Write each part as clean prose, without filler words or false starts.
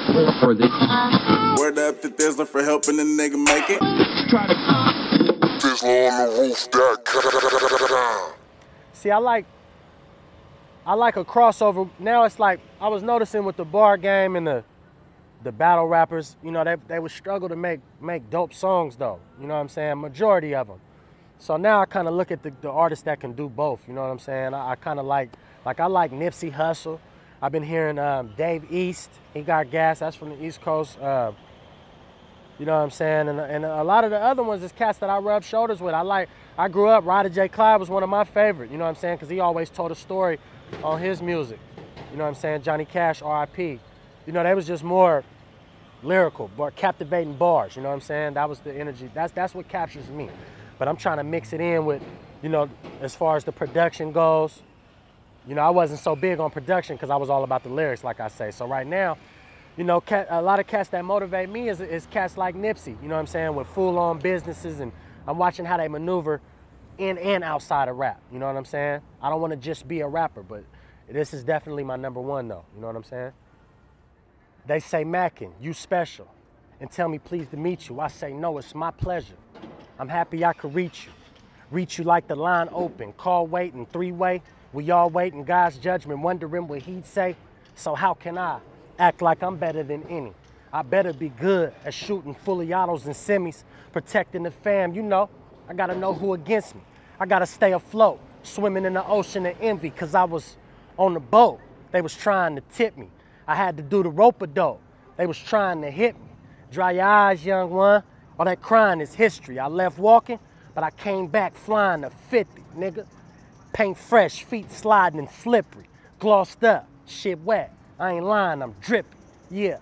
Word up to Thizzler for helping the nigga make it. Thizzler on the roof. See, I like a crossover. Now it's like I was noticing with the bar game and the battle rappers, you know, they would struggle to make dope songs though. You know what I'm saying? Majority of them. So now I kind of look at the artists that can do both. You know what I'm saying? I kind of like I like Nipsey Hussle. I've been hearing Dave East. He got gas. That's from the East Coast. You know what I'm saying? And a lot of the other ones is cats that I rub shoulders with. I grew up, Ryder J. Clyde was one of my favorite, you know what I'm saying? Because he always told a story on his music. You know what I'm saying? Johnny Cash, R.I.P. You know, they was just more lyrical, more captivating bars, you know what I'm saying? That was the energy. That's what captures me. But I'm trying to mix it in with, you know, as far as the production goes. You know, I wasn't so big on production because I was all about the lyrics, like I say. So right now, you know, a lot of cats that motivate me is cats like Nipsey, you know what I'm saying, with full-on businesses, and I'm watching how they maneuver in and outside of rap, you know what I'm saying? I don't want to just be a rapper, but this is definitely my #1 though, you know what I'm saying? They say, Mackin, you special, and tell me pleased to meet you. I say, no, it's my pleasure. I'm happy I could reach you. Reach you like the line open, call waiting, 3-way. We all waiting God's judgment, wondering what he'd say. So how can I act like I'm better than any? I better be good at shooting fully autos and semis, protecting the fam. You know, I gotta know who against me. I gotta stay afloat, swimming in the ocean of envy, cause I was on the boat. They was trying to tip me. I had to do the rope-a-dope. They was trying to hit me. Dry your eyes, young one. All that crying is history. I left walking, but I came back flying to 50, nigga. Paint fresh, feet sliding and slippery. Glossed up, shit wet. I ain't lying, I'm dripping. Yeah.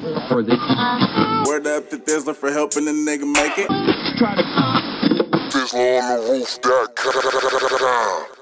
Word up to Thizzler for helping the nigga make it. Thizzler on the roof.